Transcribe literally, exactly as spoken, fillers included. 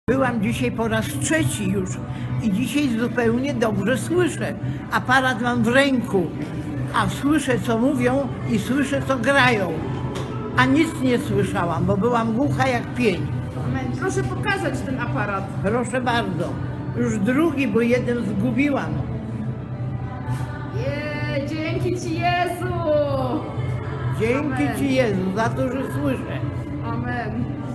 Byłam dzisiaj po raz trzeci już i dzisiaj zupełnie dobrze słyszę. Aparat mam w ręku, a słyszę, co mówią i słyszę, co grają. A nic nie słyszałam, bo byłam głucha jak pień. Proszę pokazać ten aparat. Proszę bardzo. Już drugi, bo jeden zgubiłam. Je, dzięki Ci, Jezu! Dzięki Amen. Ci, Jezu, za to, że słyszę. Amen.